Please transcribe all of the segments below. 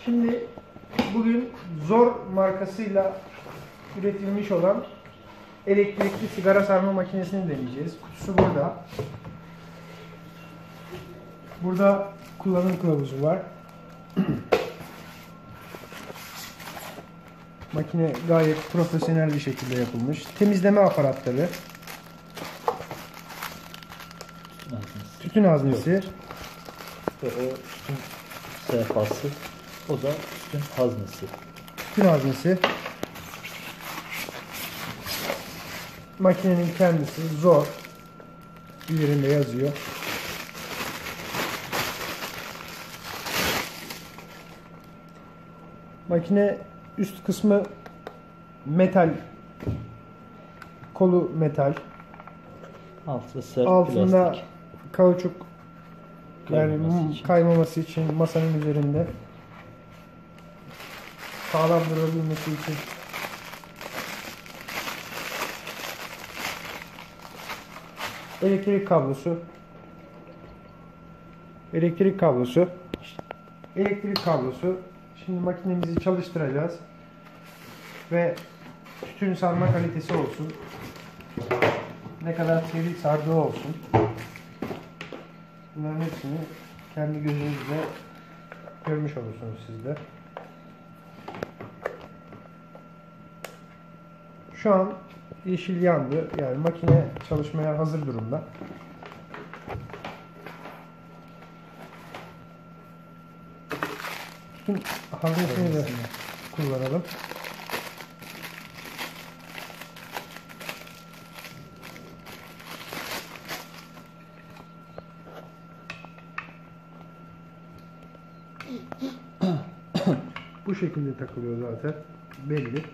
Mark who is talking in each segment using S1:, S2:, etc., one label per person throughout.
S1: Şimdi bugün Zor markasıyla üretilmiş olan elektrikli sigara sarma makinesini deneyeceğiz. Kutusu burada. Burada kullanım kılavuzu var. Makine gayet profesyonel bir şekilde yapılmış. Temizleme aparatları. Tütün haznesi.
S2: Ve o tütün sehpası, o da tütün haznesi.
S1: Tütün haznesi. Makinenin kendisi Zor. Üzerinde yazıyor. Makine üst kısmı metal. Kolu metal.
S2: Altı sert
S1: Altında
S2: plastik.
S1: kauçuk, yani
S2: Kaymaması için.
S1: kaymaması için masanın üzerinde sağlam durabilmesi için elektrik kablosu, şimdi makinemizi çalıştıracağız ve tütün sarma kalitesi olsun, ne kadar seri sardığı olsun, bunların hepsini kendi gözünüzle görmüş olursunuz siz de. Şu an yeşil yandı. Yani makine çalışmaya hazır durumda. Tüm haznesini de kullanalım. Bu şekilde takılıyor zaten. Belli.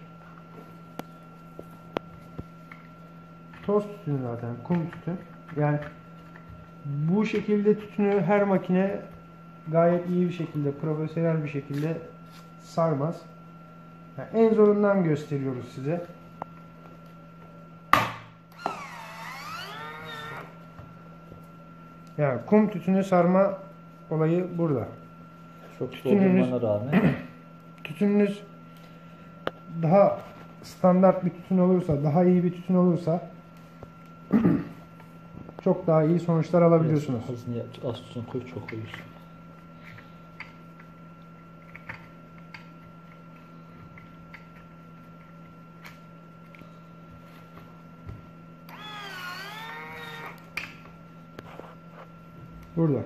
S1: Toz tütünü zaten. Kum tütün. Yani bu şekilde tütünü her makine gayet iyi bir şekilde, profesyonel bir şekilde sarmaz. Yani en zorundan gösteriyoruz size. Yani kum tütünü sarma olayı burada.
S2: Çok zor olmana rağmen
S1: Tütününüz daha standart bir tütün olursa, daha iyi bir tütün olursa çok daha iyi sonuçlar alabiliyorsunuz.
S2: hazneye az tütün koy, çok koyuyorsun.
S1: Burada.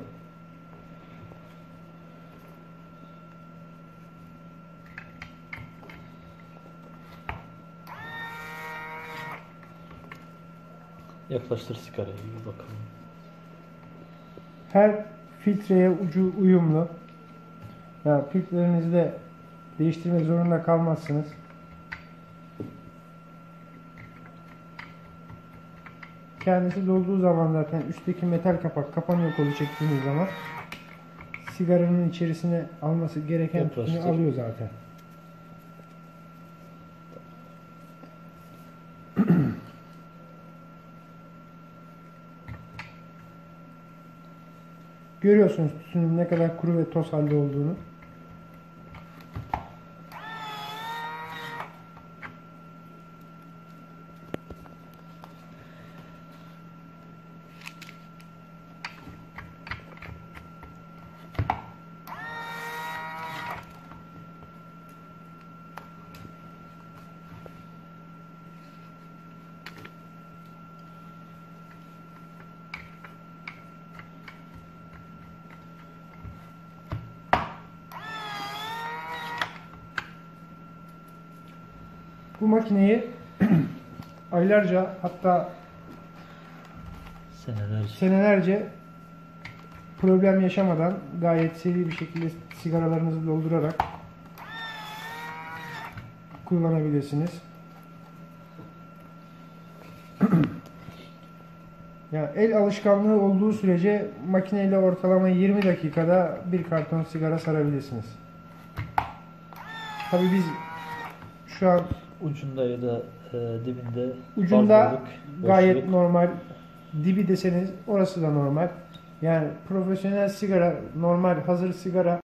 S2: Yaklaştır sigarayı bir bakalım.
S1: Her filtreye ucu uyumlu. Yani filtrelerinizi de değiştirmek zorunda kalmazsınız. Kendisi dolduğu zaman zaten üstteki metal kapak kapanıyor, kolu çektiğiniz zaman sigaranın içerisine alması gereken tütünü alıyor zaten. Görüyorsunuz tütünün ne kadar kuru ve toz halde olduğunu. Bu makineyi aylarca, hatta senelerce problem yaşamadan gayet seri bir şekilde sigaralarınızı doldurarak kullanabilirsiniz. Yani el alışkanlığı olduğu sürece makineyle ortalama 20 dakikada bir karton sigara sarabilirsiniz. Tabii biz şu an
S2: Ucunda ya da dibinde
S1: ucunda gayet
S2: boşluk.
S1: normal, dibi deseniz orası da normal. Yani profesyonel sigara, normal hazır sigara